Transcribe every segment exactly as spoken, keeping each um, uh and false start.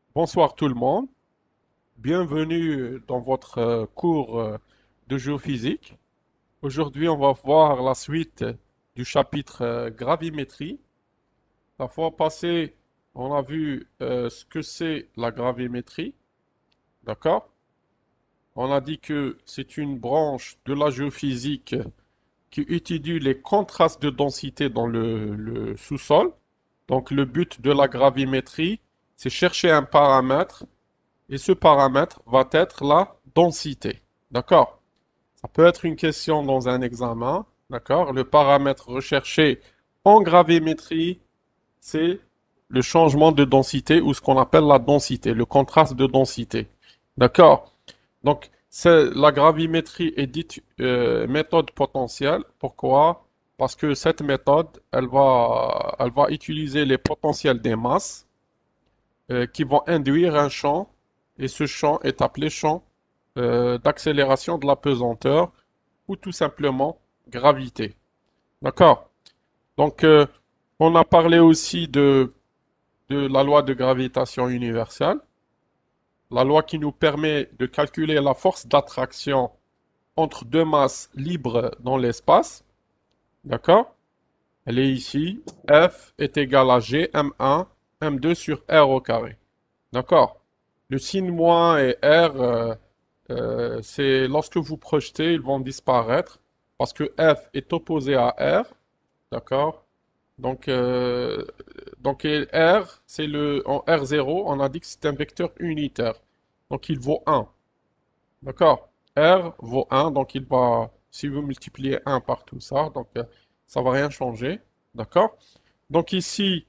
Bonsoir tout le monde, bienvenue dans votre euh, cours euh, de géophysique. Aujourd'hui, on va voir la suite du chapitre euh, gravimétrie. La fois passée, on a vu euh, ce que c'est la gravimétrie, d'accord? On a dit que c'est une branche de la géophysique qui étudie les contrastes de densité dans le, le sous-sol. Donc le but de la gravimétrie, c'est chercher un paramètre. Et ce paramètre va être la densité. D'accord? Ça peut être une question dans un examen. D'accord? Le paramètre recherché en gravimétrie, c'est le changement de densité ou ce qu'on appelle la densité, le contraste de densité. D'accord? Donc, la gravimétrie est dite euh, méthode potentielle. Pourquoi? Parce que cette méthode, elle va, elle va utiliser les potentiels des masses euh, qui vont induire un champ, et ce champ est appelé champ euh, d'accélération de la pesanteur, ou tout simplement gravité. D'accord? Donc, euh, on a parlé aussi de, de la loi de gravitation universelle, la loi qui nous permet de calculer la force d'attraction entre deux masses libres dans l'espace. D'accord? Elle est ici. F est égal à G M un M deux sur R au carré. D'accord? Le signe moins et R, euh, euh, c'est lorsque vous projetez, ils vont disparaître parce que F est opposé à R. D'accord? Donc, euh, donc et R, c'est le, en R zéro, on a dit que c'est un vecteur unitaire. Donc, il vaut un. D'accord? R vaut un, donc il va, si vous multipliez un par tout ça, donc euh, ça va rien changer. D'accord? Donc ici,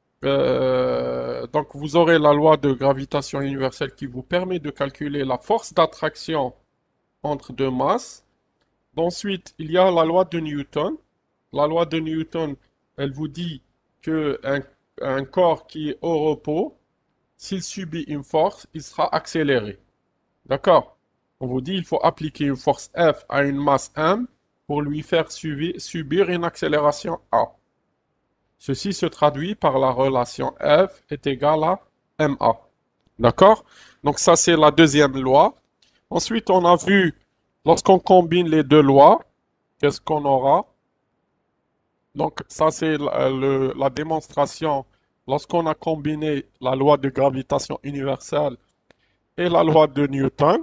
euh, donc vous aurez la loi de gravitation universelle qui vous permet de calculer la force d'attraction entre deux masses. Ensuite, il y a la loi de Newton. La loi de Newton, elle vous dit que un, un corps qui est au repos, s'il subit une force, il sera accéléré. D'accord? On vous dit il faut appliquer une force F à une masse M pour lui faire subi- subir une accélération A. Ceci se traduit par la relation F est égal à ma. D'accord? Donc ça, c'est la deuxième loi. Ensuite, on a vu, lorsqu'on combine les deux lois, qu'est-ce qu'on aura? Donc ça, c'est la, le- la démonstration. Lorsqu'on a combiné la loi de gravitation universelle et la loi de Newton,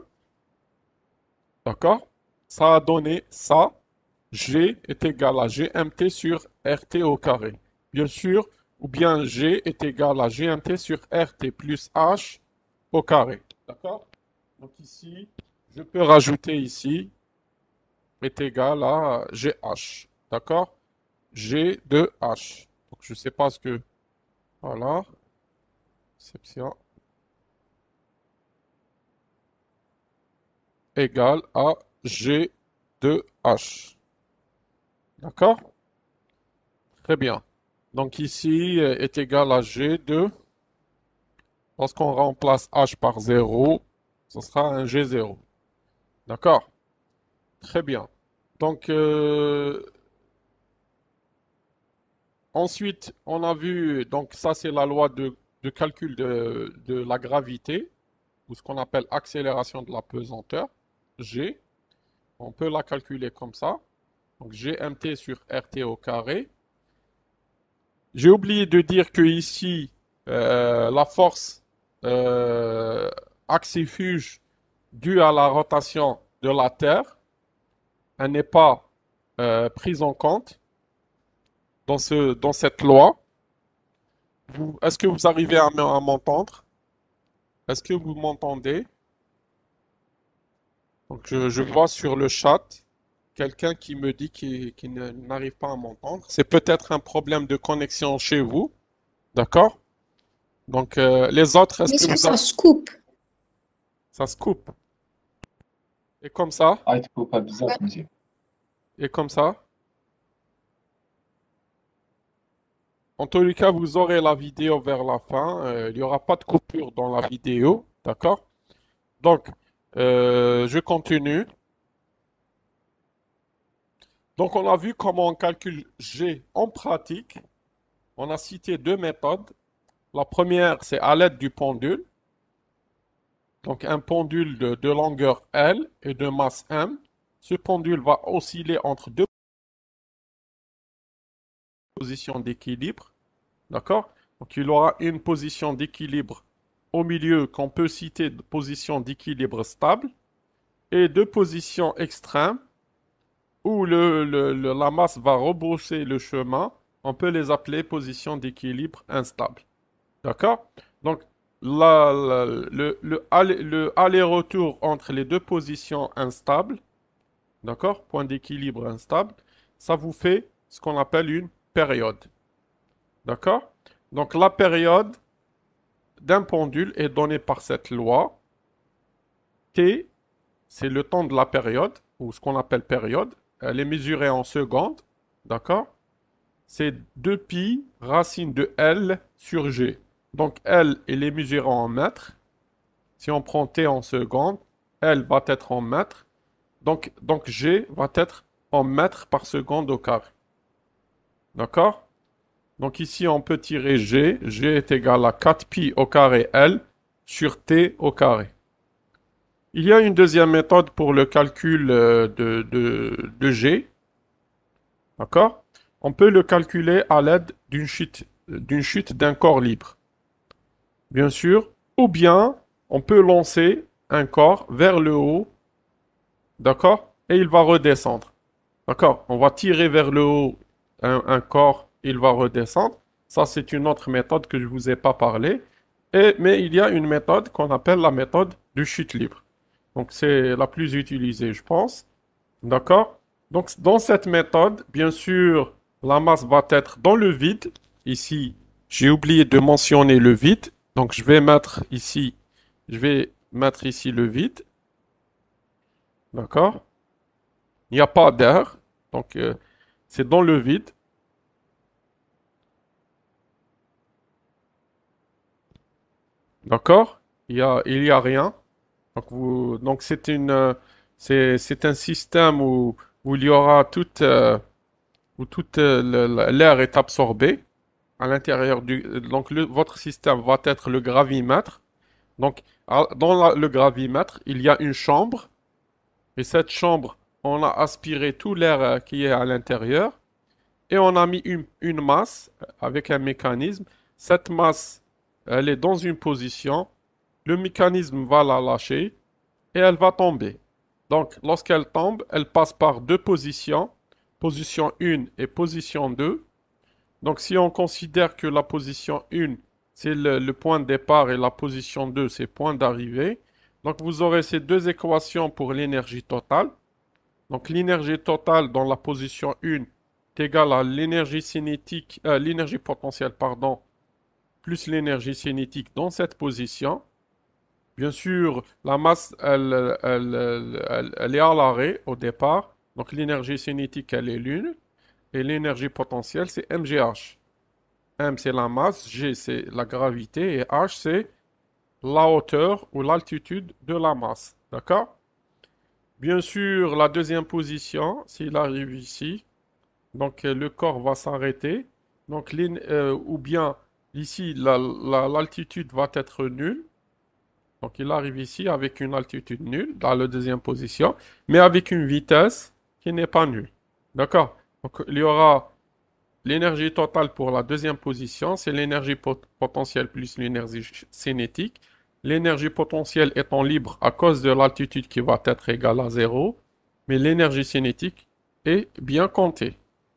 d'accord? Ça a donné ça. G est égal à gmt sur rt au carré. Bien sûr, ou bien G est égal à gmt sur rt plus h au carré. D'accord? Donc ici, je peux rajouter ici est égal à gh. D'accord? G de h. Donc je ne sais pas ce que... Voilà. Exception égale à G de h. D'accord? Très bien. Donc ici euh, est égal à G de... Lorsqu'on remplace h par zéro, ce sera un G zéro. D'accord? Très bien. Donc, euh, ensuite, on a vu, donc ça c'est la loi de, de calcul de, de la gravité, ou ce qu'on appelle accélération de la pesanteur, G. On peut la calculer comme ça. Donc, gmt sur rt au carré. J'ai oublié de dire que ici, euh, la force euh, axifuge due à la rotation de la Terre, elle n'est pas euh, prise en compte dans, ce, dans cette loi. Vous- Est-ce que vous arrivez à, m- à m'entendre? Est-ce que vous m'entendez? Donc je, je vois sur le chat quelqu'un qui me dit qu'il qu'il ne- n'arrive pas à m'entendre. C'est peut-être un problème de connexion chez vous, d'accord? Donc euh, les autres, est-ce que Monsieur, vous a- ça se coupe. ça se coupe? Et comme ça? Ah, il faut pas bizarre, monsieur. Et comme ça? En tous les cas, vous aurez la vidéo vers la fin. Euh, il n'y aura pas de coupure dans la vidéo, d'accord? Donc, euh, je continue. Donc, on a vu comment on calcule G en pratique. On a cité deux méthodes. La première, c'est à l'aide du pendule. donc un pendule de, de longueur L et de masse M. Ce pendule va osciller entre deux positions d'équilibre. D'accord? Donc il aura une position d'équilibre au milieu qu'on peut citer de position d'équilibre stable et deux positions extrêmes où le, le- le- la masse va rebrousser le chemin. On peut les appeler positions d'équilibre instables. D'accord? Donc la- la- le, le aller- le aller-retour entre les deux positions instables, d'accord? Point d'équilibre instable, ça vous fait ce qu'on appelle une période. D'accord? Donc la période d'un pendule est donnée par cette loi. T, c'est le temps de la période, ou ce qu'on appelle période. Elle est mesurée en secondes. D'accord? C'est deux pi racine de L sur G. Donc L, elle est mesurée en mètres. Si on prend T en secondes, L va être en mètres. Donc, donc G va être en mètres par seconde au carré. D'accord? Donc ici, on peut tirer G. G est égal à quatre pi au carré L sur T au carré. Il y a une deuxième méthode pour le calcul euh, de, de, de G. D'accord? On peut le calculer à l'aide d'une chute, d'une chute d'un corps libre. Bien sûr. Ou bien, on peut lancer un corps vers le haut. D'accord? Et il va redescendre. D'accord? On va tirer vers le haut un, un corps, il va redescendre. Ça, c'est une autre méthode que je ne vous ai pas parlé. Et, mais il y a une méthode qu'on appelle la méthode de chute libre. Donc, c'est la plus utilisée, je pense. D'accord? Donc, dans cette méthode, bien sûr, la masse va être dans le vide. Ici, j'ai oublié de mentionner le vide. Donc, je vais mettre ici, je vais mettre ici le vide. D'accord? Il n'y a pas d'air. Donc, euh, c'est dans le vide. D'accord? Il y a, il y a rien. Donc, vous, donc c'est une, euh, c'est, c'est un système où, où il y aura toute, euh, où toute euh, le- le- l'air est absorbé à l'intérieur du, donc le- votre système va être le gravimètre. Donc, à- dans la- le gravimètre, il y a une chambre et cette chambre, on a aspiré tout l'air euh, qui est à l'intérieur et on a mis une, une masse euh, avec un mécanisme. Cette masse, elle est dans une position. Le mécanisme va la lâcher et elle va tomber. Donc, lorsqu'elle tombe, elle passe par deux positions, position un et position deux. Donc, si on considère que la position un, c'est le, le point de départ et la position deux, c'est le point d'arrivée, donc vous aurez ces deux équations pour l'énergie totale. Donc, l'énergie totale dans la position un est égale à l'énergie cinétique, euh, l'énergie potentielle, pardon, plus l'énergie cinétique dans cette position. Bien sûr, la masse, elle, elle, elle, elle- elle est à l'arrêt au départ. Donc l'énergie cinétique, elle est nulle. Et l'énergie potentielle, c'est m g h. M, c'est la masse, G, c'est la gravité, et H, c'est la hauteur ou l'altitude de la masse. D'accord? Bien sûr, la deuxième position, s'il arrive ici, donc euh, le corps va s'arrêter. Donc, l'in- euh, ou bien ici, la- la- l'altitude va être nulle. Donc, il arrive ici avec une altitude nulle dans la deuxième position, mais avec une vitesse qui n'est pas nulle. D'accord? Donc, il y aura l'énergie totale pour la deuxième position, c'est l'énergie pot- potentielle plus l'énergie ch- cinétique. L'énergie potentielle étant libre à cause de l'altitude qui va être égale à zéro, mais l'énergie cinétique est bien comptée.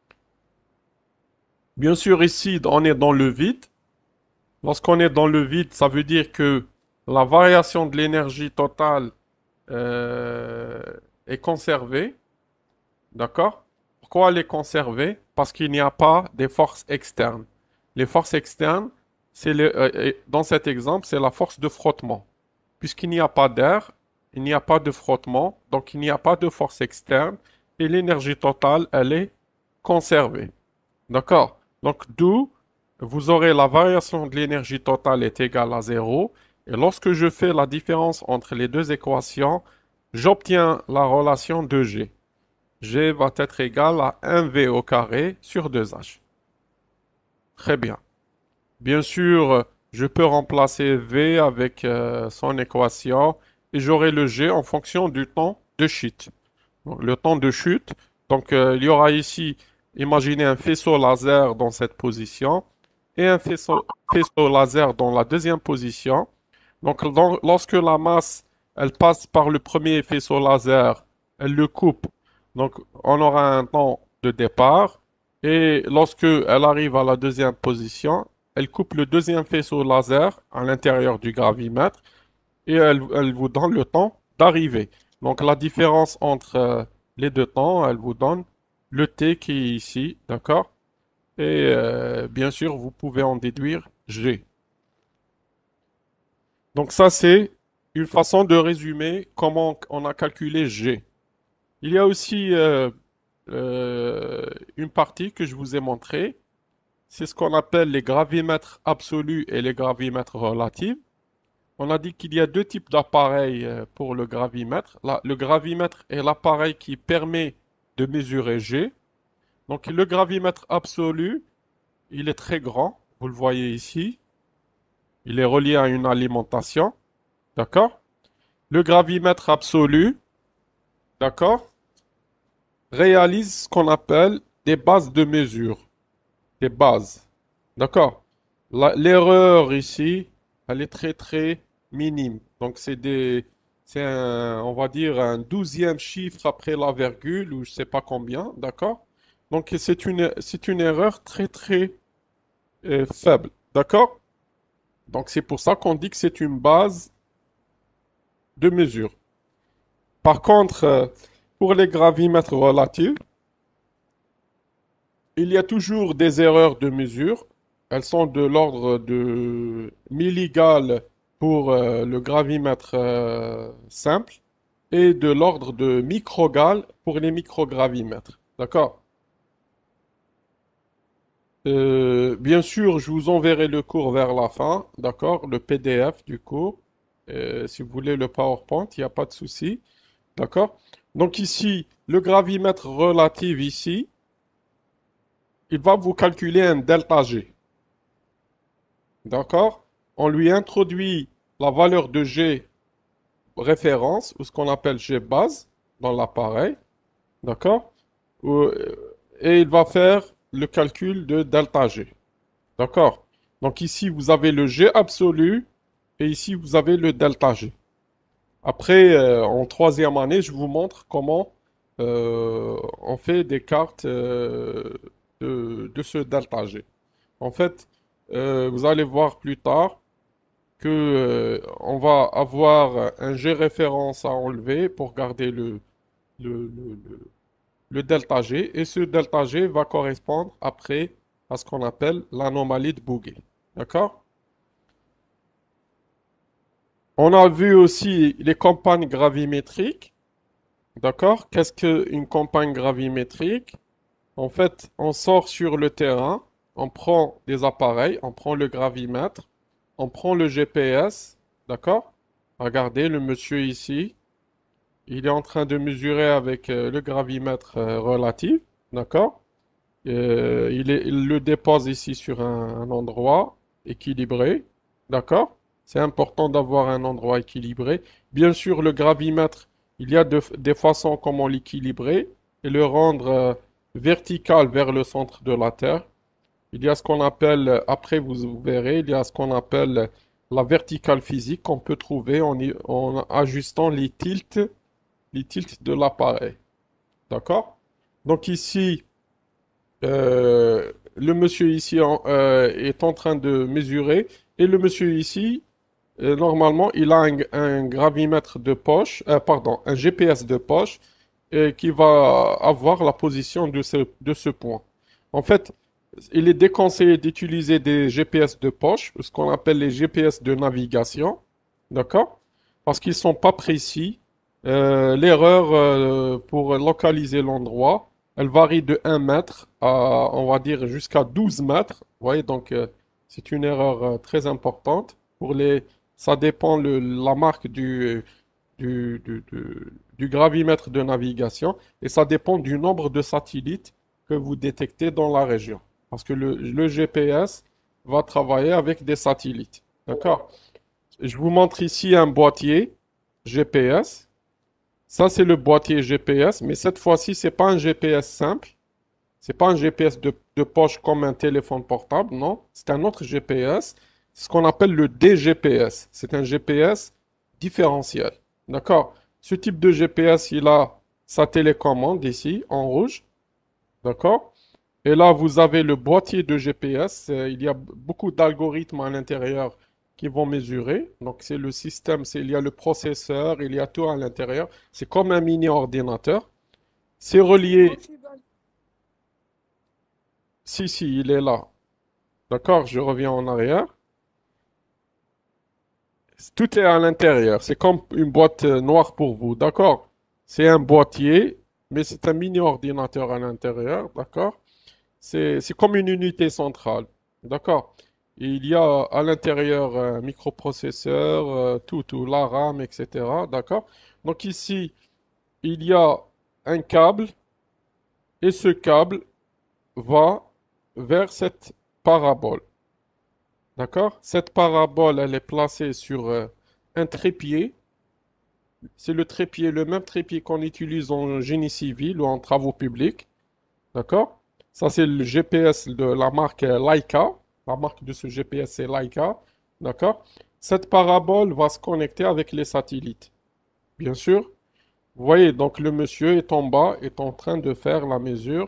Bien sûr, ici, on est dans le vide. Lorsqu'on est dans le vide, ça veut dire que la variation de l'énergie totale euh, est conservée. D'accord? Pourquoi elle est conservée? Parce qu'il n'y a pas des forces externes. Les forces externes, c'est le- euh, euh, dans cet exemple, c'est la force de frottement. Puisqu'il n'y a pas d'air, il n'y a pas de frottement, donc il n'y a pas de force externe et l'énergie totale, elle est conservée. D'accord? Donc, d'où vous aurez la variation de l'énergie totale est égale à zéro. Et lorsque je fais la différence entre les deux équations, j'obtiens la relation de G. G va être égal à un v au carré sur deux h. Très bien. Bien sûr, je peux remplacer V avec euh, son équation et j'aurai le G en fonction du temps de chute. Donc, le temps de chute, donc euh, il y aura ici, imaginez un faisceau laser dans cette position et un faisceau, faisceau laser dans la deuxième position. Donc dans- lorsque la masse, elle passe par le premier faisceau laser, elle le coupe. Donc on aura un temps de départ et lorsque elle arrive à la deuxième position, elle coupe le deuxième faisceau laser à l'intérieur du gravimètre et elle, elle vous donne le temps d'arriver. Donc la différence entre euh, les deux temps, elle vous donne le T qui est ici, d'accord? Et euh, bien sûr, vous pouvez en déduire G. Donc ça, c'est une façon de résumer comment on a calculé G. Il y a aussi euh, euh, une partie que je vous ai montrée. C'est ce qu'on appelle les gravimètres absolus et les gravimètres relatifs. On a dit qu'il y a deux types d'appareils euh, pour le gravimètre. La- le gravimètre est l'appareil qui permet de mesurer G. Donc le gravimètre absolu, il est très grand. Vous le voyez ici. Il est relié à une alimentation. D'accord? Le gravimètre absolu, d'accord, réalise ce qu'on appelle des bases de mesure. Des bases. D'accord? La- L'erreur ici, elle est très très minime. Donc c'est des, c'est un, on va dire un douzième chiffre après la virgule ou je sais pas combien. D'accord? Donc c'est une, c'est une erreur très très euh, faible. D'accord? Donc c'est pour ça qu'on dit que c'est une base de mesure. Par contre, euh, pour les gravimètres relatifs, il y a toujours des erreurs de mesure. Elles sont de l'ordre de milligales pour euh, le gravimètre euh, simple et de l'ordre de microgales pour les microgravimètres. D'accord? Euh, bien sûr, je vous enverrai le cours vers la fin, d'accord? Le P D F du cours. Euh, si vous voulez le PowerPoint, il n'y a pas de souci. D'accord? Donc ici, le gravimètre relatif ici, il va vous calculer un delta G. D'accord? On lui introduit la valeur de G référence, ou ce qu'on appelle G base, dans l'appareil. D'accord? Ou- Et il va faire le calcul de delta G. D'accord? Donc ici, vous avez le G absolu, et ici, vous avez le delta G. Après, euh, en troisième année, je vous montre comment euh, on fait des cartes euh, de, de ce delta G. En fait, euh, vous allez voir plus tard que euh, on va avoir un G référence à enlever pour garder le, le, le, le- le delta G et ce delta G va correspondre après à ce qu'on appelle l'anomalie de Bouguer. D'accord? On a vu aussi les campagnes gravimétriques. D'accord? Qu'est-ce qu'une campagne gravimétrique? En fait, on sort sur le terrain, on prend des appareils, on prend le gravimètre, on prend le G P S, d'accord? Regardez le monsieur ici, il est en train de mesurer avec euh, le gravimètre euh, relatif, d'accord? Euh, il est- il le dépose ici sur un, un endroit équilibré, d'accord? C'est important d'avoir un endroit équilibré. Bien sûr, le gravimètre, il y a de- des façons comment l'équilibrer et le rendre euh, vertical vers le centre de la Terre. Il y a ce qu'on appelle, euh, après vous verrez, il y a ce qu'on appelle euh, la verticale physique qu'on peut trouver en, y- en ajustant les tilts, les tilts de l'appareil. D'accord? Donc ici, euh, le monsieur ici en- euh, est en train de mesurer et le monsieur ici, euh, normalement, il a un, un gravimètre de poche, euh, pardon, un G P S de poche euh, qui va avoir la position de ce, de ce point. En fait, il est déconseillé d'utiliser des G P S de poche, ce qu'on appelle les G P S de navigation, d'accord? Parce qu'ils sont pas précis. Euh, l'erreur euh, pour localiser l'endroit, elle varie de un mètre à, on va dire, jusqu'à douze mètres. Vous voyez, donc euh, c'est une erreur euh, très importante. Pour les, ça dépend le, la marque du, du, du, du- du gravimètre de navigation et ça dépend du nombre de satellites que vous détectez dans la région. Parce que le, le G P S va travailler avec des satellites. D'accord? Je vous montre ici un boîtier G P S. Ça, c'est le boîtier G P S, mais cette fois-ci, c'est pas un G P S simple. C'est pas un G P S de, de poche comme un téléphone portable, non. C'est un autre G P S, ce qu'on appelle le D G P S. C'est un G P S différentiel. D'accord? Ce type de G P S, il a sa télécommande ici, en rouge. D'accord? Et là, vous avez le boîtier de G P S. Euh, Il y a beaucoup d'algorithmes à l'intérieur qui vont mesurer. Donc, c'est le système, c'est, il y a le processeur, il y a tout à l'intérieur. C'est comme un mini ordinateur. C'est relié. Si, si, il est là. D'accord, je reviens en arrière. Tout est à l'intérieur. C'est comme une boîte euh, noire pour vous. D'accord? C'est un boîtier, mais c'est un mini ordinateur à l'intérieur. D'accord? C'est, c'est comme une unité centrale. D'accord? Et il y a à l'intérieur un microprocesseur, euh, tout, tout, la RAM, et cetera. D'accord? Donc ici, il y a un câble et ce câble va vers cette parabole. D'accord? Cette parabole, elle est placée sur euh, un trépied. C'est le trépied, le même trépied qu'on utilise en génie civil ou en travaux publics. D'accord? Ça, c'est le G P S de la marque euh, Leica. La marque de ce G P S, c'est Leica. D'accord? Cette parabole va se connecter avec les satellites. Bien sûr. Vous voyez, donc le monsieur est en bas, est en train de faire la mesure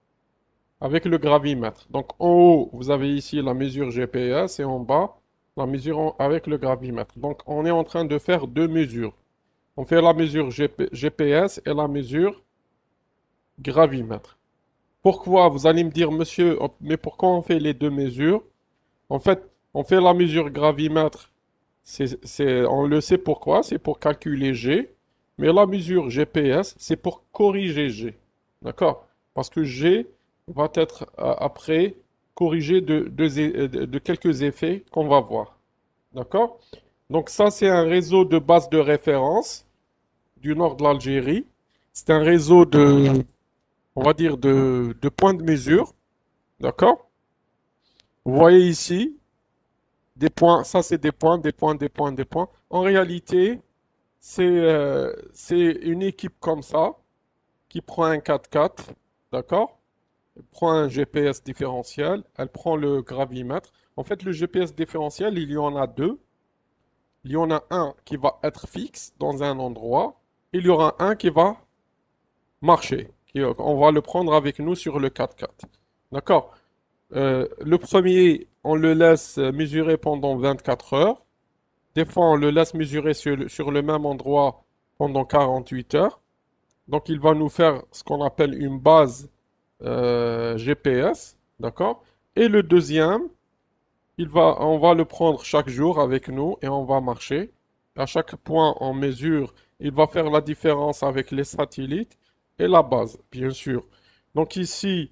avec le gravimètre. Donc en haut, vous avez ici la mesure G P S et en bas, la mesure en- avec le gravimètre. Donc on est en train de faire deux mesures. On fait la mesure G P G P S et la mesure gravimètre. Pourquoi? Vous allez me dire, monsieur, oh, mais pourquoi on fait les deux mesures? En fait, on fait la mesure gravimètre, c'est, c'est, on le sait pourquoi, c'est pour calculer G, mais la mesure G P S, c'est pour corriger G. D'accord? Parce que G va être euh, après corrigé de, de, de- de quelques effets qu'on va voir. D'accord? Donc ça, c'est un réseau de bases de référence du nord de l'Algérie. C'est un réseau de, on va dire, de, de points de mesure. D'accord? Vous voyez ici, des points, ça c'est des points, des points, des points, des points. En réalité, c'est euh, c'est une équipe comme ça qui prend un quatre-quatre, d'accord? Elle prend un G P S différentiel, elle prend le gravimètre. En fait, le G P S différentiel, il y en a deux. Il y en a un qui va être fixe dans un endroit. Il y aura un qui va marcher. Qui- on va le prendre avec nous sur le quatre-quatre. D'accord? Euh, le premier, on le laisse mesurer pendant vingt-quatre heures. Des fois, on le laisse mesurer sur, le- sur le même endroit pendant quarante-huit heures. Donc, il va nous faire ce qu'on appelle une base euh, G P S. D'accord? Et le deuxième, il va, on va le prendre chaque jour avec nous et on va marcher. À chaque point, on mesure. Il va faire la différence avec les satellites et la base, bien sûr. Donc ici,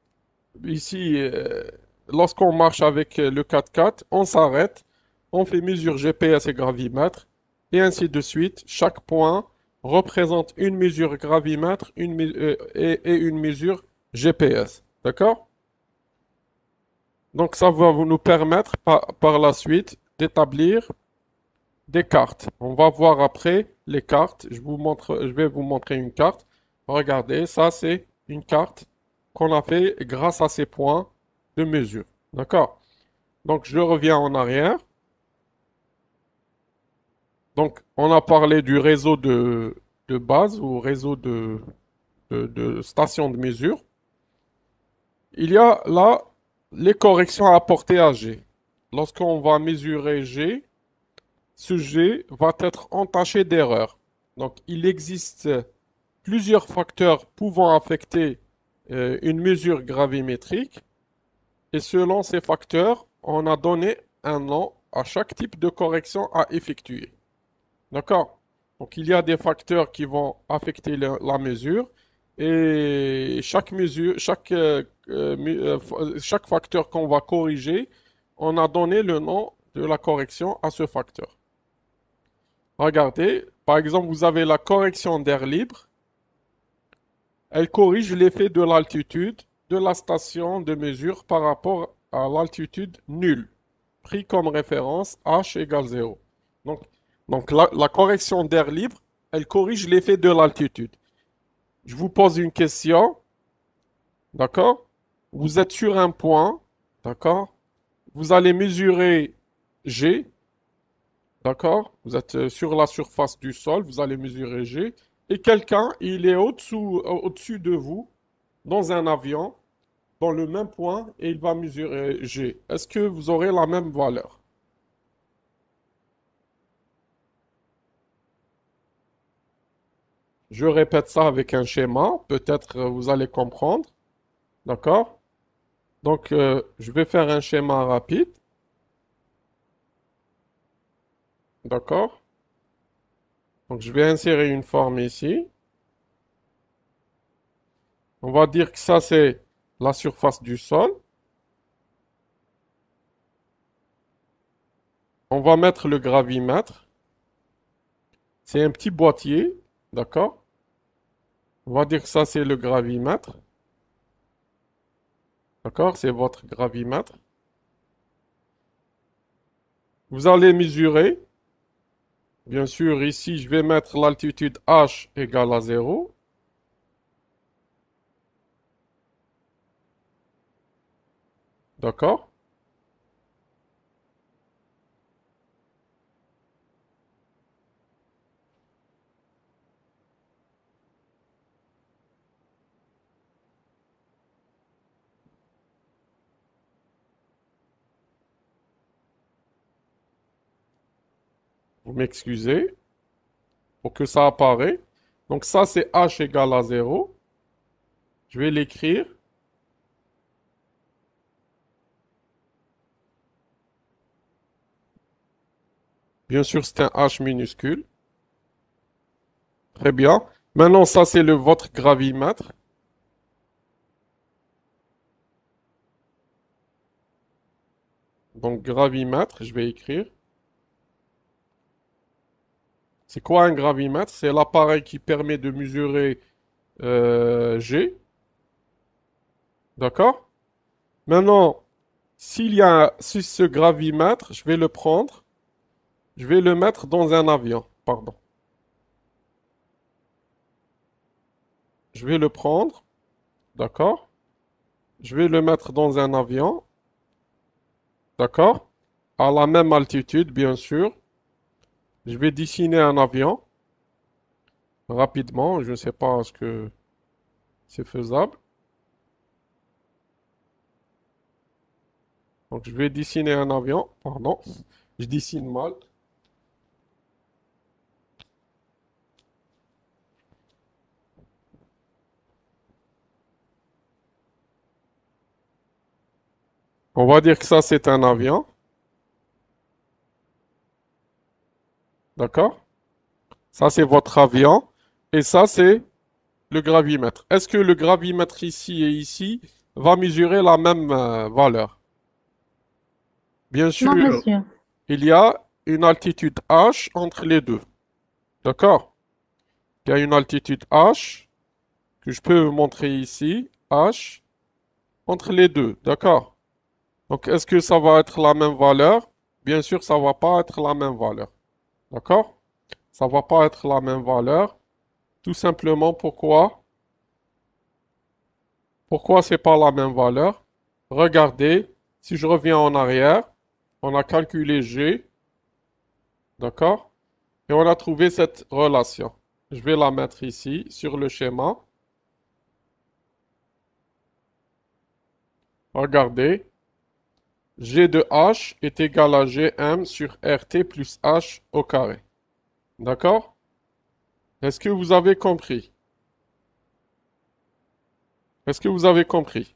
ici, euh, lorsqu'on marche avec euh, le quatre-quatre, on s'arrête, on fait mesure G P S et gravimètre, et ainsi de suite. Chaque point représente une mesure gravimètre une, me- euh, et, et une mesure G P S. D'accord? Donc ça va vous nous permettre par, par la suite d'établir des cartes. On va voir après les cartes. Je vous montre, je vais vous montrer une carte. Regardez, ça c'est une carte qu'on a fait grâce à ces points de mesure. D'accord? Donc je reviens en arrière. Donc on a parlé du réseau de, de base ou réseau de, de, de stations de mesure. Il y a là les corrections à apporter à G. Lorsqu'on va mesurer G, ce G va être entaché d'erreurs. Donc il existe plusieurs facteurs pouvant affecter euh, une mesure gravimétrique et selon ces facteurs, on a donné un nom à chaque type de correction à effectuer. D'accord? Donc il y a des facteurs qui vont affecter le- la mesure et chaque mesure, chaque, euh, euh, euh, chaque facteur qu'on va corriger, on a donné le nom de la correction à ce facteur. Regardez, par exemple, vous avez la correction d'air libre. Elle corrige l'effet de l'altitude de la station de mesure par rapport à l'altitude nulle. pris comme référence h égale zéro. Donc, donc la, la correction d'air libre, elle corrige l'effet de l'altitude. Je vous pose une question, d'accord? Vous êtes sur un point, d'accord? Vous allez mesurer G, d'accord? Vous êtes euh, sur la surface du sol, vous allez mesurer G, et quelqu'un, il est au-dessous, au-dessus de vous, dans un avion, dans le même point, et il va mesurer G. Est-ce que vous aurez la même valeur? Je répète ça avec un schéma, peut-être euh, vous allez comprendre, d'accord? Donc, euh, je vais faire un schéma rapide, d'accord? Donc, je vais insérer une forme ici. On va dire que ça, c'est la surface du sol. On va mettre le gravimètre. C'est un petit boîtier, d'accord? On va dire que ça, c'est le gravimètre, d'accord? C'est votre gravimètre. Vous allez mesurer. Bien sûr, ici, je vais mettre l'altitude H égale à zéro. D'accord? Vous m'excusez pour que ça apparaît. Donc ça, c'est H égale à zéro. Je vais l'écrire. Bien sûr, c'est un H minuscule. Très bien. Maintenant, ça, c'est le votre gravimètre. Donc, gravimètre, je vais écrire. C'est quoi un gravimètre? C'est l'appareil qui permet de mesurer euh, G. D'accord? Maintenant, s'il y a si ce gravimètre, je vais le prendre. Je vais le mettre dans un avion. Pardon. Je vais le prendre. D'accord? Je vais le mettre dans un avion. D'accord? À la même altitude, bien sûr. Je vais dessiner un avion rapidement. Je ne sais pas ce que c'est faisable. Donc, je vais dessiner un avion. Pardon. Je dessine mal. On va dire que ça, c'est un avion. D'accord? Ça, c'est votre avion. Et ça, c'est le gravimètre. Est-ce que le gravimètre ici et ici va mesurer la même euh, valeur? Bien Non, sûr, monsieur. il y a une altitude H entre les deux. D'accord? Il y a une altitude H que je peux vous montrer ici. H entre les deux. D'accord? Donc, est-ce que ça va être la même valeur? Bien sûr, ça va pas être la même valeur. D'accord? Ça va pas être la même valeur. Tout simplement pourquoi? Pourquoi c'est pas la même valeur? Regardez, si je reviens en arrière, on a calculé G, d'accord? Et on a trouvé cette relation. Je vais la mettre ici sur le schéma. Regardez, G de H est égal à Gm sur Rt plus H au carré. D'accord? Est-ce que vous avez compris? Est-ce que vous avez compris?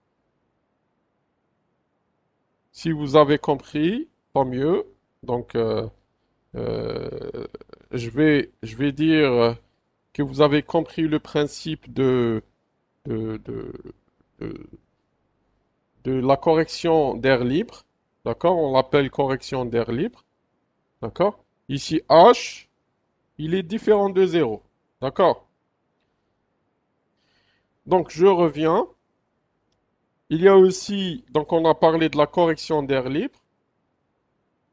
Si vous avez compris, tant mieux. Donc, euh, euh, je vais, je vais dire que vous avez compris le principe de, de, de, de, de la correction d'air libre. D'accord? On l'appelle correction d'air libre. D'accord? Ici, H, il est différent de zéro. D'accord? Donc, je reviens. Il y a aussi, donc on a parlé de la correction d'air libre.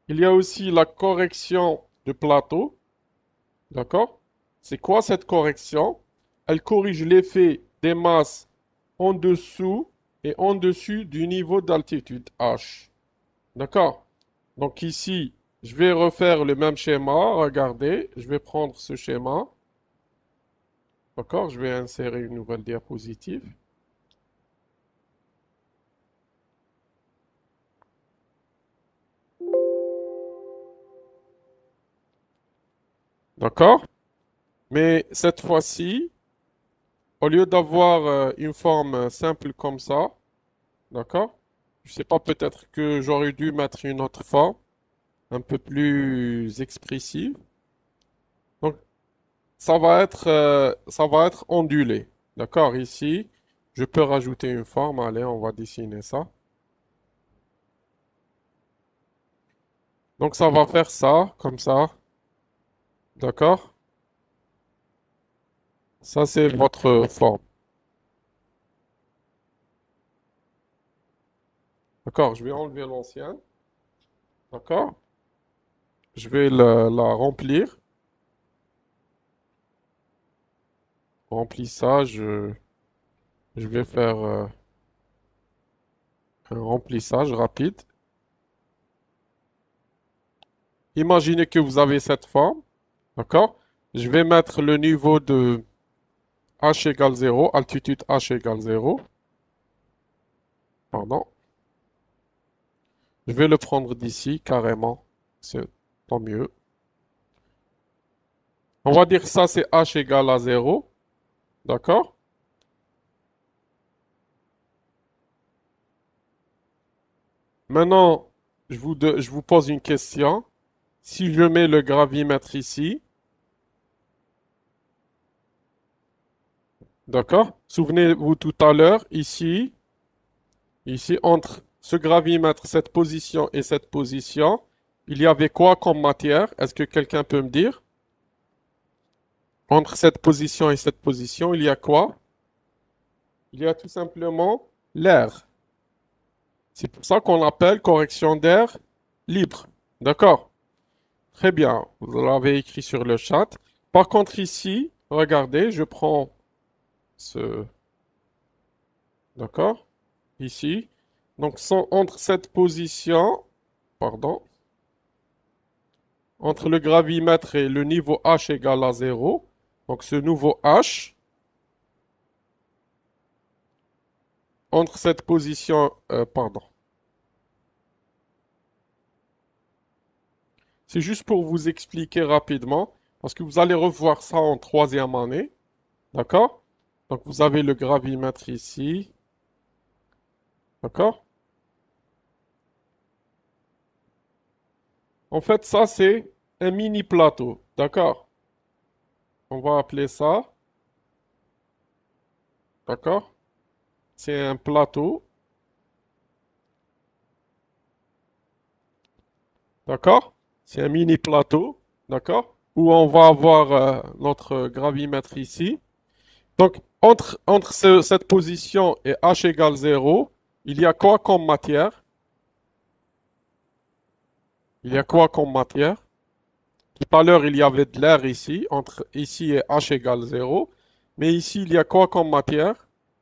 Il y a aussi la correction de plateau. D'accord? C'est quoi cette correction? Elle corrige l'effet des masses en dessous et en dessus du niveau d'altitude H. D'accord? Donc ici, je vais refaire le même schéma. Regardez, je vais prendre ce schéma. D'accord? Je vais insérer une nouvelle diapositive. D'accord? Mais cette fois-ci, au lieu d'avoir euh, une forme simple comme ça, d'accord? Je sais pas, peut-être que j'aurais dû mettre une autre forme, un peu plus expressive. Donc, ça va être, euh, ça va être ondulé. D'accord? Ici, je peux rajouter une forme. Allez, on va dessiner ça. Donc, ça va faire ça, comme ça. D'accord? Ça, c'est votre forme. D'accord? Je vais enlever l'ancienne. D'accord? Je vais la, la remplir. Remplissage. euh, Je vais faire euh, un remplissage rapide. Imaginez que vous avez cette forme. D'accord? Je vais mettre le niveau de h égale zéro, altitude h égale zéro. Pardon. Je vais le prendre d'ici carrément. C'est tant mieux. On va dire ça, c'est h égale à zéro. D'accord? Maintenant, je vous, de- je vous pose une question. Si je mets le gravimètre ici, d'accord? Souvenez-vous tout à l'heure, ici, ici, entre ce gravimètre, cette position et cette position, il y avait quoi comme matière? Est-ce que quelqu'un peut me dire? Entre cette position et cette position, il y a quoi? Il y a tout simplement l'air. C'est pour ça qu'on l'appelle correction d'air libre. D'accord? Très bien. Vous l'avez écrit sur le chat. Par contre, ici, regardez, je prends ce... D'accord? Ici. Donc, sans- entre cette position, pardon, entre le gravimètre et le niveau H égale à zéro, donc ce nouveau H, entre cette position, euh, pardon, c'est juste pour vous expliquer rapidement, parce que vous allez revoir ça en troisième année, d'accord? Donc vous avez le gravimètre ici, d'accord? En fait, ça c'est un mini plateau, d'accord? On va appeler ça, d'accord? C'est un plateau, d'accord? C'est un mini plateau, d'accord? Où on va avoir euh, notre gravimètre ici. Donc, entre, entre ce- cette position et H égale zéro, il y a quoi comme matière? Il y a quoi comme matière? Tout à l'heure, il y avait de l'air ici, entre ici et H égale zéro. Mais ici, il y a quoi comme matière?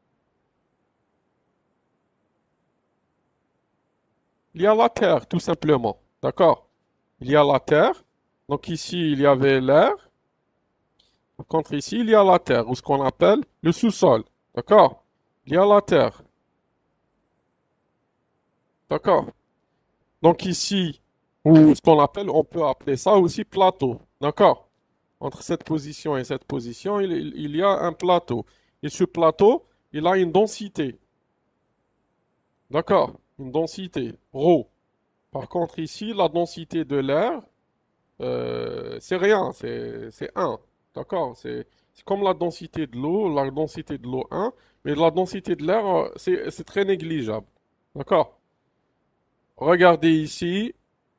Il y a la terre, tout simplement. D'accord? Il y a la terre. Donc ici, il y avait l'air. Par contre, ici, il y a la terre, ou ce qu'on appelle le sous-sol. D'accord? Il y a la terre. D'accord? Donc ici, ou ce qu'on appelle, on peut appeler ça aussi plateau. D'accord? Entre cette position et cette position, il, il- il y a un plateau. Et ce plateau, il a une densité. D'accord? Une densité, rho. Par contre, ici, la densité de l'air, euh, c'est rien, c'est c'est un. D'accord? C'est c'est comme la densité de l'eau, la densité de l'eau un, mais la densité de l'air, euh, c'est c'est très négligeable. D'accord? Regardez ici,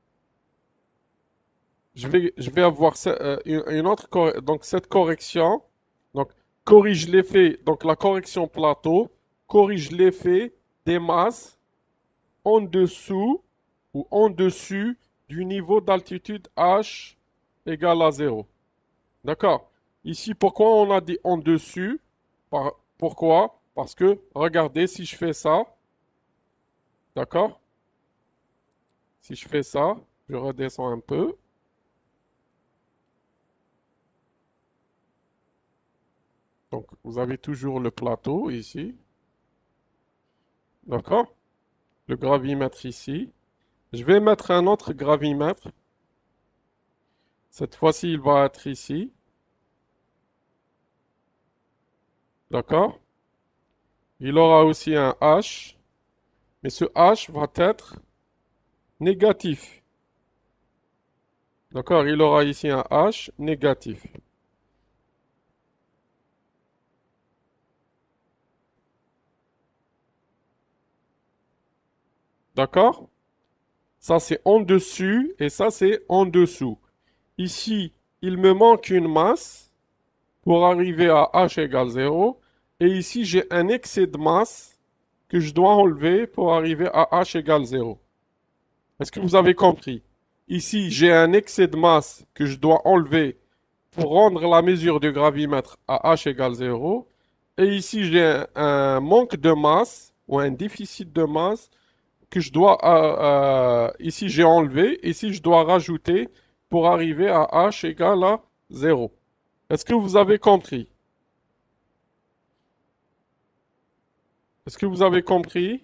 je vais, je vais avoir ce- euh, une, une autre, cor- donc cette correction, donc corrige l'effet, donc la correction plateau, corrige l'effet des masses en dessous ou en dessus du niveau d'altitude H égale à zéro. D'accord? Ici, pourquoi on a dit en dessus? Par- pourquoi? Parce que, regardez, si je fais ça, d'accord? Si je fais ça, je redescends un peu. Donc, vous avez toujours le plateau ici. D'accord? Le gravimètre ici. Je vais mettre un autre gravimètre. Cette fois-ci, il va être ici. D'accord? Il aura aussi un H. Mais ce H va être négatif. D'accord? Il aura ici un H négatif. D'accord? Ça, c'est en dessus et ça, c'est en dessous. Ici, il me manque une masse pour arriver à H égale zéro. Et ici, j'ai un excès de masse que je dois enlever pour arriver à H égale zéro. Est-ce que vous avez compris? Ici, j'ai un excès de masse que je dois enlever pour rendre la mesure du gravimètre à H égale zéro. Et ici, j'ai un, un manque de masse ou un déficit de masse que je dois, euh, euh, ici j'ai enlevé, ici je dois rajouter pour arriver à H égale à zéro. Est-ce que vous avez compris? Est-ce que vous avez compris?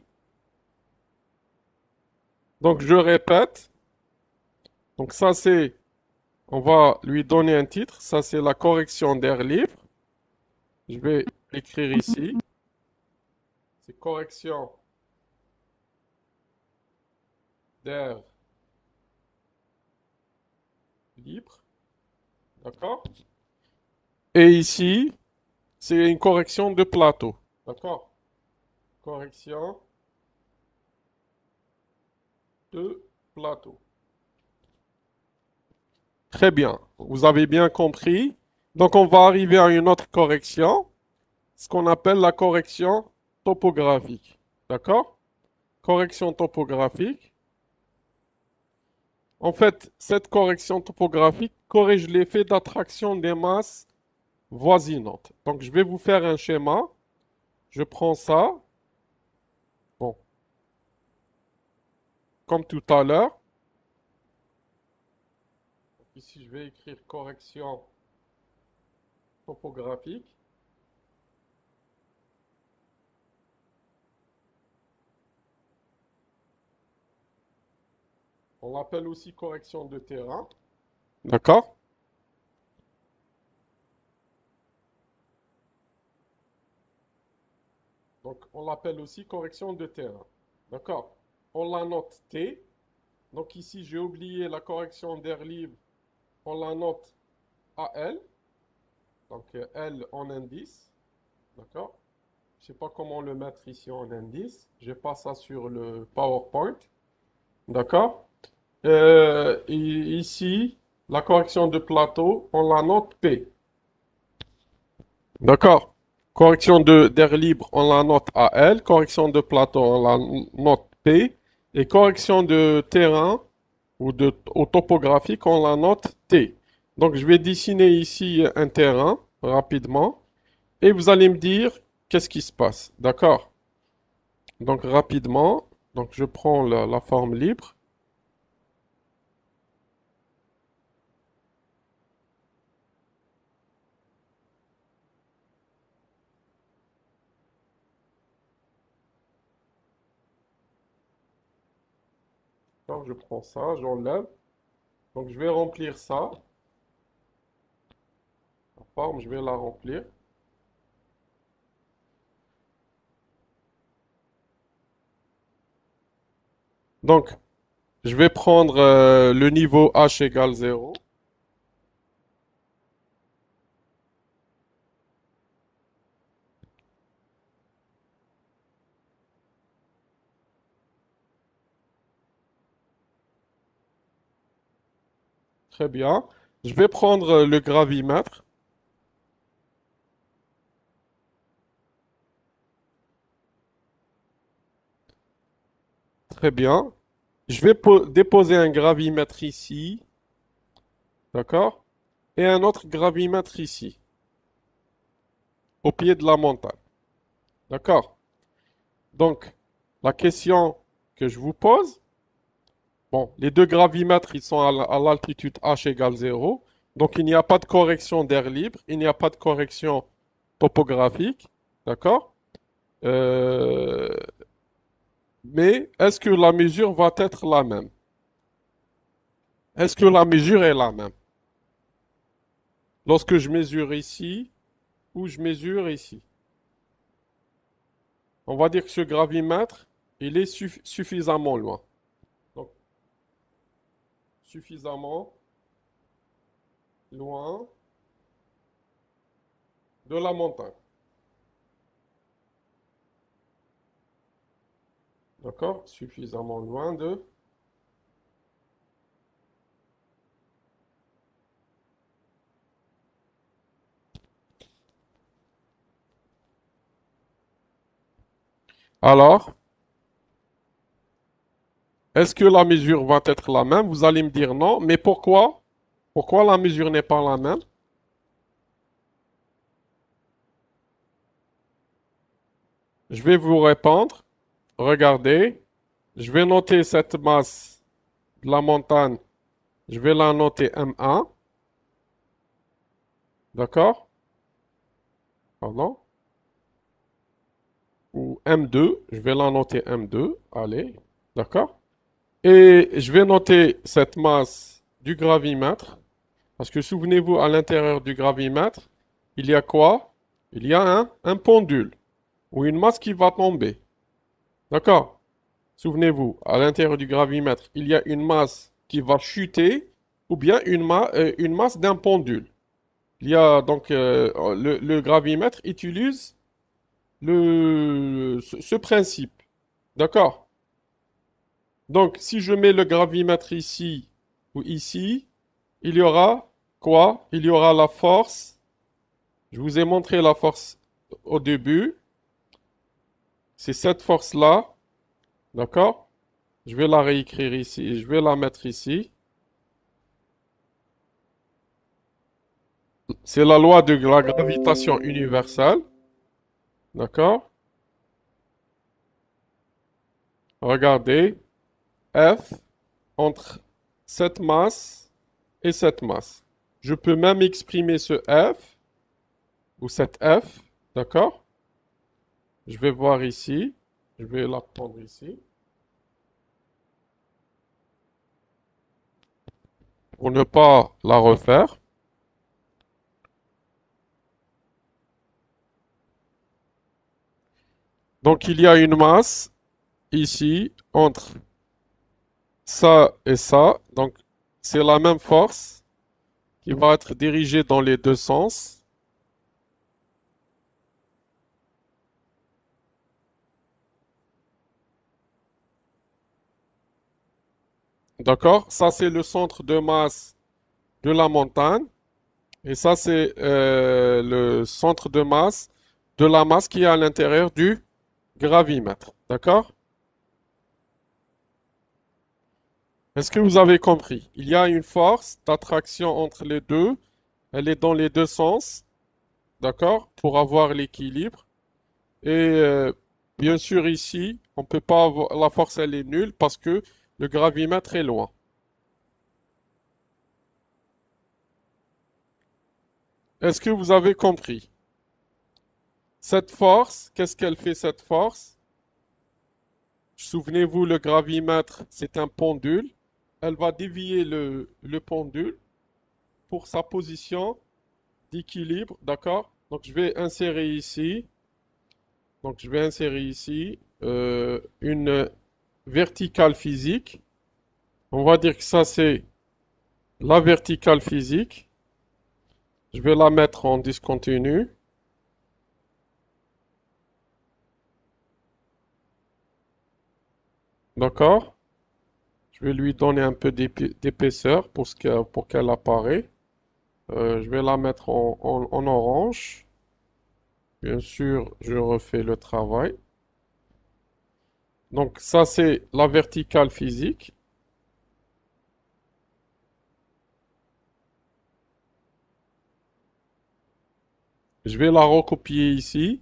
Donc je répète. Donc ça c'est, on va lui donner un titre. Ça c'est la correction d'air libre. Je vais l'écrire ici. C'est correction d'air libre. D'accord? Et ici, c'est une correction de plateau. D'accord? Correction de plateau. Très bien. Vous avez bien compris. Donc, on va arriver à une autre correction, ce qu'on appelle la correction topographique. D'accord? Correction topographique. En fait, cette correction topographique corrige l'effet d'attraction des masses voisinantes. Donc, je vais vous faire un schéma. Je prends ça. Bon, comme tout à l'heure. Ici, je vais écrire correction topographique. On l'appelle aussi correction de terrain. D'accord? Donc, on l'appelle aussi correction de terrain. D'accord? On la note T. Donc ici, j'ai oublié la correction d'air libre. On la note A L. Donc euh, L en indice. D'accord? Je ne sais pas comment le mettre ici en indice. Je pas ça sur le PowerPoint. D'accord? Euh, et ici, la correction de plateau, on la note P. D'accord? Correction de d'air libre, on la note A L. Correction de plateau, on la note P. Et correction de terrain ou de au topographique, on la note T. Donc je vais dessiner ici un terrain rapidement et vous allez me dire qu'est-ce qui se passe. D'accord? Donc rapidement, donc je prends la, la forme libre. Donc je prends ça, j'enlève. Donc je vais remplir ça. La forme, je vais la remplir. Donc je vais prendre euh, le niveau H égale zéro. Très bien. Je vais prendre euh, le gravimètre. Très bien. Je vais po- déposer un gravimètre ici, d'accord? Et un autre gravimètre ici, au pied de la montagne, d'accord? Donc, la question que je vous pose, bon, les deux gravimètres, ils sont à la- à l'altitude h égale zéro, donc il n'y a pas de correction d'air libre, il n'y a pas de correction topographique, d'accord? Euh, mais est-ce que la mesure va être la même? Est-ce que la mesure est la même? Lorsque je mesure ici ou je mesure ici. On va dire que ce gravimètre, il est suff- suffisamment loin. Donc, suffisamment loin de la montagne. D'accord? Suffisamment loin de... Alors, est-ce que la mesure va être la même? Vous allez me dire non, mais pourquoi? Pourquoi la mesure n'est pas la même? Je vais vous répondre. Regardez, je vais noter cette masse de la montagne. Je vais la noter M un. D'accord? Pardon? Ou M deux. Je vais la noter M deux. Allez. D'accord? Et je vais noter cette masse du gravimètre. Parce que souvenez-vous, à l'intérieur du gravimètre, il y a quoi? Il y a un, un pendule ou une masse qui va tomber. D'accord? Souvenez-vous, à l'intérieur du gravimètre, il y a une masse qui va chuter ou bien une, ma- euh, une masse d'un pendule. Il y a donc euh, le, le gravimètre utilise le, ce, ce principe. D'accord? Donc, si je mets le gravimètre ici ou ici, il y aura quoi? Il y aura la force. Je vous ai montré la force au début. C'est cette force-là. D'accord? Je vais la réécrire ici. Je vais la mettre ici. C'est la loi de la gravitation universelle. D'accord? Regardez. F entre cette masse et cette masse. Je peux même exprimer ce F ou cette F. D'accord? Je vais voir ici. Je vais la prendre ici. Pour ne pas la refaire. Donc il y a une masse ici entre ça et ça. Donc c'est la même force qui va être dirigée dans les deux sens. D'accord? Ça c'est le centre de masse de la montagne. Et ça c'est euh, le centre de masse de la masse qui est à l'intérieur du gravimètre. D'accord? Est-ce que vous avez compris? Il y a une force d'attraction entre les deux. Elle est dans les deux sens. D'accord? Pour avoir l'équilibre. Et euh, bien sûr, ici, on peut pas avoir, la force, elle est nulle parce que le gravimètre est loin. Est-ce que vous avez compris? Cette force, qu'est-ce qu'elle fait cette force? Souvenez-vous, le gravimètre, c'est un pendule. Elle va dévier le, le pendule pour sa position d'équilibre, d'accord? Donc, je vais insérer ici, donc je vais insérer ici euh, une verticale physique. On va dire que ça, c'est la verticale physique. Je vais la mettre en discontinu. D'accord? Je vais lui donner un peu d'épaisseur pour ce que- pour qu'elle apparaît. Euh, je vais la mettre en, en- en orange. Bien sûr, je refais le travail. Donc ça, c'est la verticale physique. Je vais la recopier ici.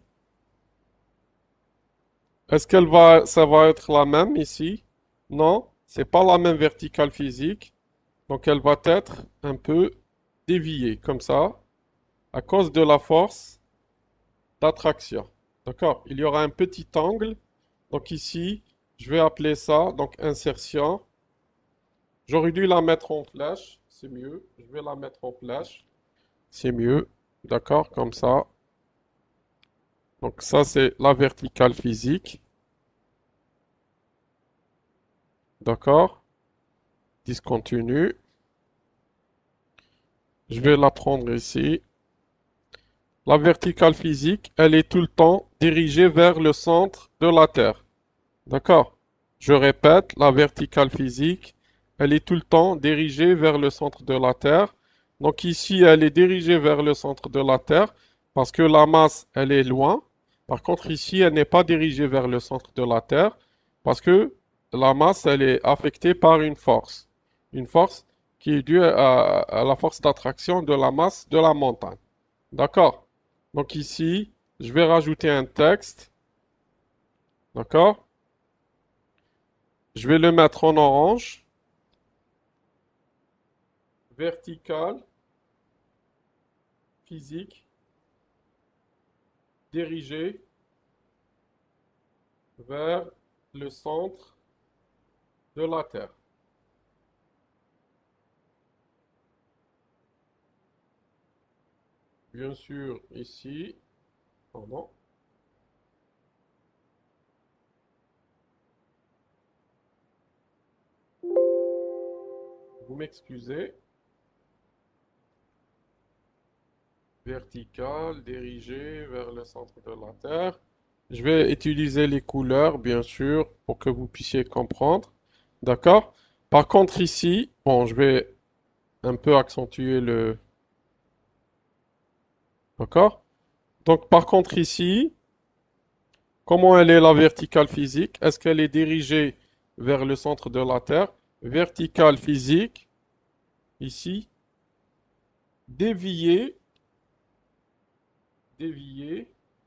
Est-ce qu'elle va, ça va être la même ici? Non, c'est pas la même verticale physique. Donc elle va être un peu déviée comme ça à cause de la force d'attraction. D'accord? Il y aura un petit angle. Donc ici, je vais appeler ça donc insertion. J'aurais dû la mettre en flèche, c'est mieux. Je vais la mettre en flèche, c'est mieux. D'accord? Comme ça. Donc ça, c'est la verticale physique. D'accord? Discontinue. Je vais la prendre ici. La verticale physique, elle est tout le temps dirigée vers le centre de la Terre. D'accord? Je répète, la verticale physique, elle est tout le temps dirigée vers le centre de la Terre. Donc ici, elle est dirigée vers le centre de la Terre parce que la masse, elle est loin. Par contre, ici, elle n'est pas dirigée vers le centre de la Terre parce que la masse, elle est affectée par une force. Une force qui est due à, à la force d'attraction de la masse de la montagne. D'accord? Donc ici, je vais rajouter un texte. D'accord? Je vais le mettre en orange. Verticale, physique, dirigée vers le centre de la Terre. Bien sûr, ici, pardon, vous m'excusez. Verticale, dirigée vers le centre de la Terre. Je vais utiliser les couleurs, bien sûr, pour que vous puissiez comprendre. D'accord? Par contre, ici, bon, je vais un peu accentuer le... D'accord? Donc, par contre, ici, comment elle est la verticale physique? Est-ce qu'elle est dirigée vers le centre de la Terre? Verticale physique, ici, déviée, déviée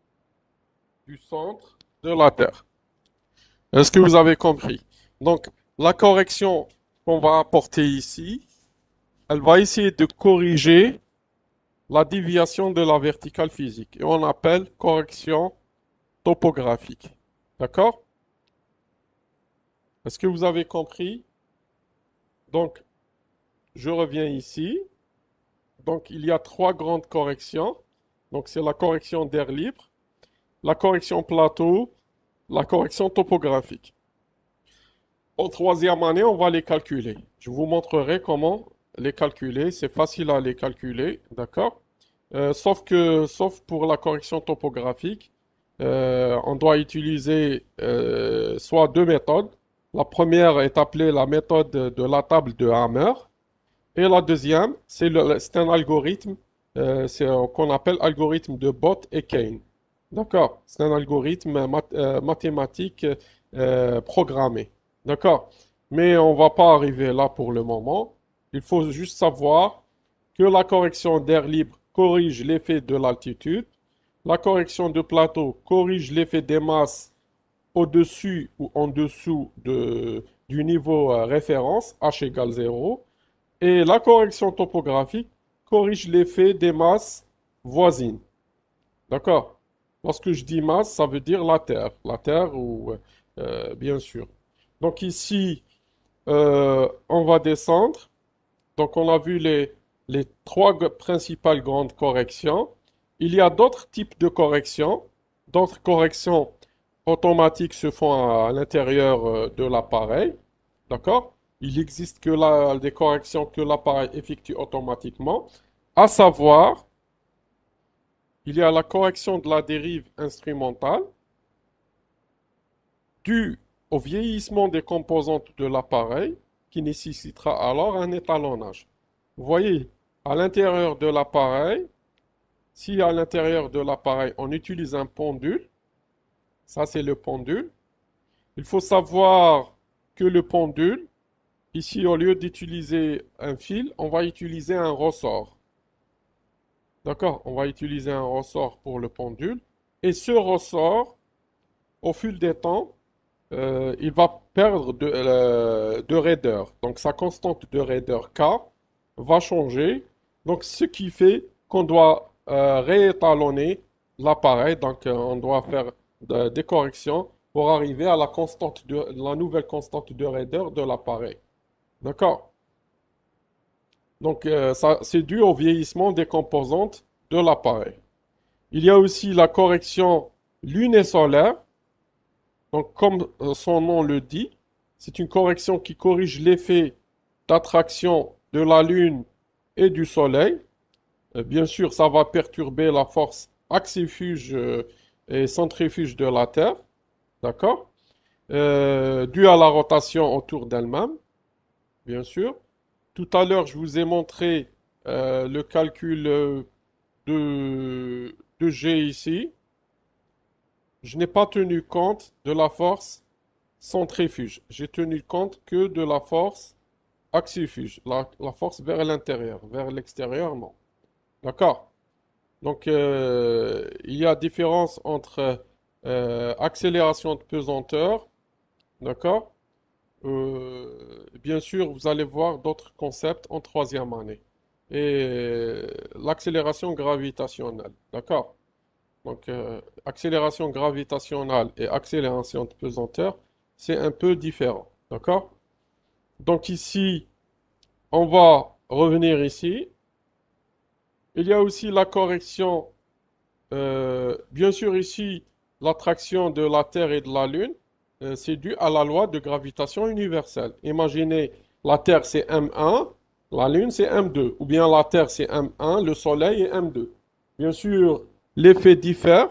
du centre de la Terre. Est-ce que vous avez compris? Donc, la correction qu'on va apporter ici, elle va essayer de corriger la déviation de la verticale physique. Et on appelle correction topographique. D'accord? Est-ce que vous avez compris? Donc, je reviens ici. Donc, il y a trois grandes corrections. Donc, c'est la correction d'air libre, la correction plateau, la correction topographique. En troisième année, on va les calculer. Je vous montrerai comment les calculer. C'est facile à les calculer, d'accord? Euh, sauf que, sauf pour la correction topographique, euh, on doit utiliser euh, soit deux méthodes. La première est appelée la méthode de la table de Hammer. Et la deuxième, c'est le- c'est un algorithme euh, c'est, euh, qu'on appelle algorithme de Bott et Kane. D'accord? C'est un algorithme mat- euh, mathématique euh, programmé. D'accord? Mais on va pas arriver là pour le moment. Il faut juste savoir que la correction d'air libre corrige l'effet de l'altitude. La correction de plateau corrige l'effet des masses au-dessus ou en dessous de, du niveau euh, référence, H égale zéro. Et la correction topographique corrige l'effet des masses voisines. D'accord? Lorsque je dis masse, ça veut dire la Terre. La Terre, ou euh, bien sûr. Donc ici, euh, on va descendre. Donc on a vu les, les trois principales grandes corrections. Il y a d'autres types de corrections. D'autres corrections automatiques se font à, à l'intérieur euh, de l'appareil. D'accord? Il existe que la, des corrections que l'appareil effectue automatiquement. À savoir, il y a la correction de la dérive instrumentale due au vieillissement des composantes de l'appareil qui nécessitera alors un étalonnage. Vous voyez, à l'intérieur de l'appareil, si à l'intérieur de l'appareil on utilise un pendule, ça c'est le pendule, Il faut savoir que le pendule, ici, au lieu d'utiliser un fil, on va utiliser un ressort. D'accord? On va utiliser un ressort pour le pendule. Et ce ressort, au fil des temps, euh, il va perdre de, euh, de raideur. Donc sa constante de raideur K va changer. Donc ce qui fait qu'on doit euh, réétalonner l'appareil. Donc euh, on doit faire de- des corrections pour arriver à la constante de la nouvelle constante de raideur de l'appareil. D'accord? Donc euh, ça c'est dû au vieillissement des composantes de l'appareil. Il y a aussi la correction lunisolaire. Donc, comme euh, son nom le dit, c'est une correction qui corrige l'effet d'attraction de la Lune et du Soleil. Euh, bien sûr, ça va perturber la force axifuge euh, et centrifuge de la Terre, d'accord? Euh, due à la rotation autour d'elle-même, bien sûr. Tout à l'heure, je vous ai montré euh, le calcul euh, de, de G ici. Je n'ai pas tenu compte de la force centrifuge. J'ai tenu compte que de la force axifuge, la, la force vers l'intérieur, vers l'extérieur, non. D'accord? Donc, euh, il y a différence entre euh, accélération de pesanteur, d'accord? Euh, bien sûr, vous allez voir d'autres concepts en troisième année. Et euh, l'accélération gravitationnelle, d'accord? Donc, euh, accélération gravitationnelle et accélération de pesanteur, c'est un peu différent, d'accord? Donc ici, on va revenir ici. Il y a aussi la correction, euh, bien sûr ici, l'attraction de la Terre et de la Lune, euh, c'est dû à la loi de gravitation universelle. Imaginez, la Terre c'est M un, la Lune c'est M deux, ou bien la Terre c'est M un, le Soleil est M deux. Bien sûr, l'effet diffère.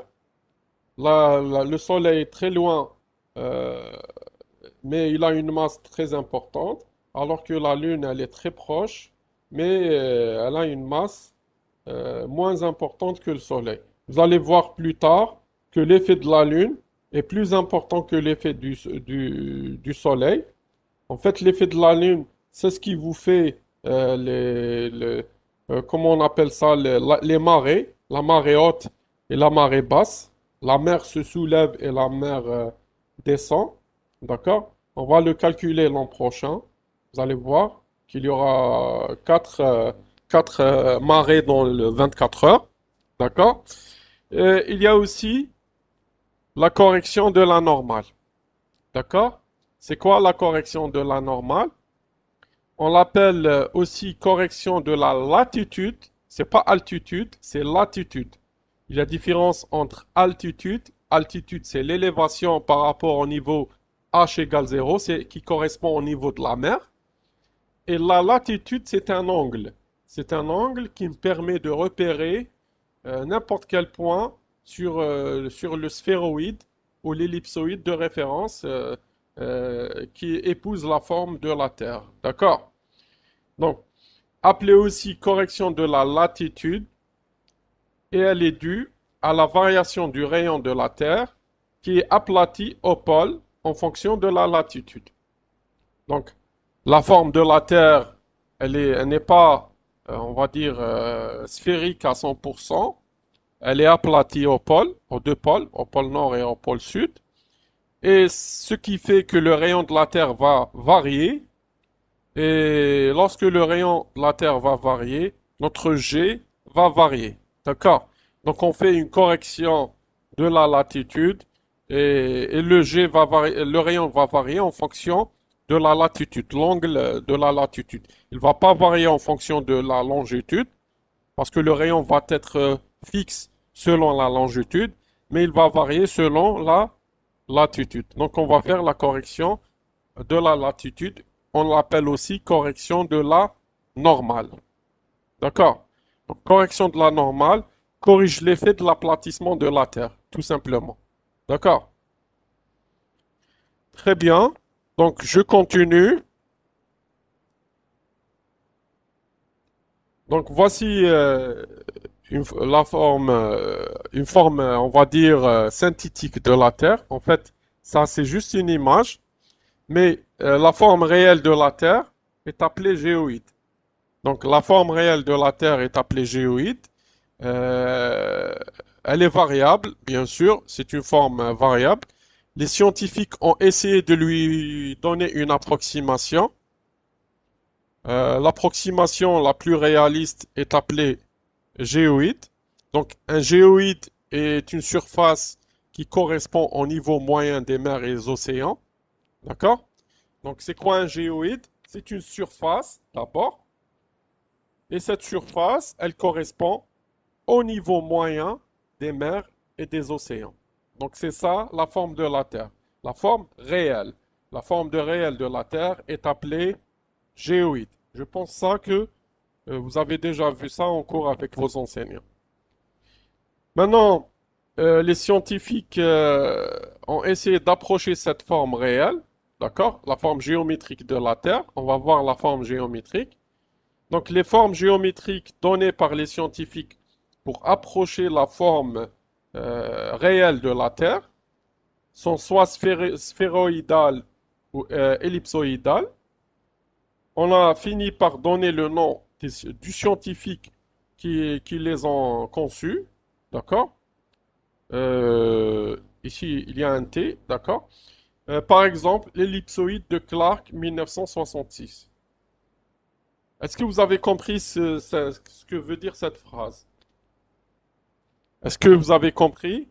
La- la- le Soleil est très loin, euh, mais il a une masse très importante, alors que la Lune, elle est très proche, mais euh, elle a une masse euh, moins importante que le Soleil. Vous allez voir plus tard que l'effet de la Lune est plus important que l'effet du, du, du Soleil. En fait, l'effet de la Lune, c'est ce qui vous fait euh, les, les- euh, comment on appelle ça, les, la- les marées, la marée haute et la marée basse. La mer se soulève et la mer euh, descend. D'accord? On va le calculer l'an prochain. Vous allez voir qu'il y aura quatre, euh, quatre euh, marées dans le vingt-quatre heures. D'accord? Euh, il y a aussi la correction de la normale. D'accord? C'est quoi la correction de la normale? On l'appelle euh, aussi correction de la latitude. C'est pas altitude, c'est latitude. Il y a différence entre altitude. Altitude, c'est l'élévation par rapport au niveau H égale zéro, c'est qui correspond au niveau de la mer. Et la latitude, c'est un angle. C'est un angle qui me permet de repérer euh, n'importe quel point sur, euh, sur le sphéroïde ou l'ellipsoïde de référence euh, euh, qui épouse la forme de la Terre. D'accord? Donc, appelée aussi correction de la latitude, et elle est due à la variation du rayon de la Terre qui est aplati au pôle en fonction de la latitude. Donc, la forme de la Terre, elle est, elle n'est pas, euh, on va dire, euh, sphérique à cent pour cent. Elle est aplatie au pôle, aux deux pôles, au pôle nord et au pôle sud. Et ce qui fait que le rayon de la Terre va varier. Et lorsque le rayon de la Terre va varier, notre G va varier. D'accord? Donc on fait une correction de la latitude et, et le G va varier, le rayon va varier en fonction de la latitude, l'angle de la latitude. Il ne va pas varier en fonction de la longitude parce que le rayon va être euh, fixe selon la longitude, mais il va varier selon la latitude. Donc on va faire la correction de la latitude. On l'appelle aussi correction de la normale. D'accord? Donc correction de la normale corrige l'effet de l'aplatissement de la Terre, tout simplement. D'accord? Très bien. Donc je continue. Donc voici euh, une, la forme, euh, une forme, euh, on va dire, euh, synthétique de la Terre. En fait, Ça, c'est juste une image. Mais euh, la forme réelle de la Terre est appelée géoïde. Donc, la forme réelle de la Terre est appelée géoïde. Euh, Elle est variable, bien sûr. C'est une forme euh, variable. Les scientifiques ont essayé de lui donner une approximation. Euh, l'approximation la plus réaliste est appelée géoïde. Donc, un géoïde est une surface qui correspond au niveau moyen des mers et des océans. D'accord? Donc, c'est quoi un géoïde? C'est une surface, d'abord. Et cette surface, elle correspond au niveau moyen des mers et des océans. Donc, c'est ça la forme de la Terre. La forme réelle. La forme de réelle de la Terre est appelée géoïde. Je pense ça que euh, vous avez déjà vu ça en cours avec vos enseignants. Maintenant, euh, les scientifiques euh, ont essayé d'approcher cette forme réelle, d'accord? La forme géométrique de la Terre. On va voir la forme géométrique. Donc, les formes géométriques données par les scientifiques pour approcher la forme euh, réelle de la Terre sont soit sphéré- sphéroïdales ou euh, ellipsoïdales. On a fini par donner le nom des- du scientifique qui, qui les ont conçus, d'accord? Euh, ici, il y a un T, d'accord? Euh, par exemple, l'ellipsoïde de Clark mille neuf cent soixante-six. Est-ce que vous avez compris ce, ce- ce que veut dire cette phrase? Est-ce que vous avez compris?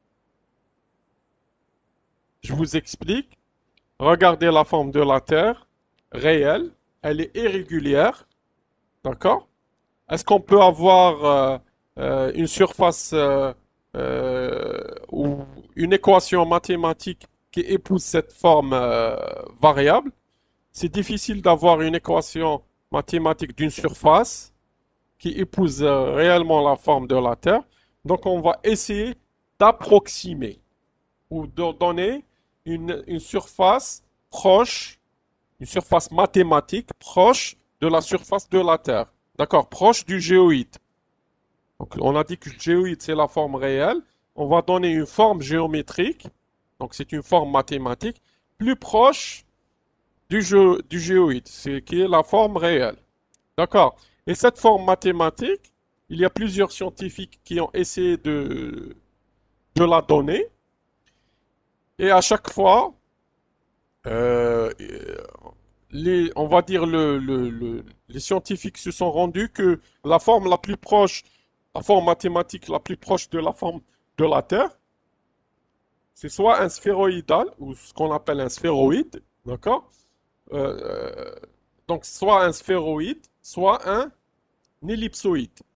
Je vous explique. Regardez la forme de la Terre, réelle. Elle est irrégulière, d'accord? Est-ce qu'on peut avoir euh, euh, une surface euh, euh, ou une équation mathématique qui épouse cette forme euh, variable? C'est difficile d'avoir une équation mathématique d'une surface qui épouse euh, réellement la forme de la Terre. Donc on va essayer d'approximer ou de donner une, une surface proche, une surface mathématique proche de la surface de la Terre. D'accord, proche du géoïde. Donc, on a dit que le géoïde, c'est la forme réelle. On va donner une forme géométrique, donc c'est une forme mathématique, plus proche du, gé- du géoïde, c'est qui est la forme réelle. D'accord. Et cette forme mathématique, il y a plusieurs scientifiques qui ont essayé de, de la donner. Et à chaque fois, euh, les, on va dire le, le- le- les scientifiques se sont rendus que la forme la plus proche, la forme mathématique la plus proche de la forme de la Terre, c'est soit un sphéroïdal, ou ce qu'on appelle un sphéroïde, d'accord? Euh, euh, donc soit un sphéroïde, soit un ellipsoïde.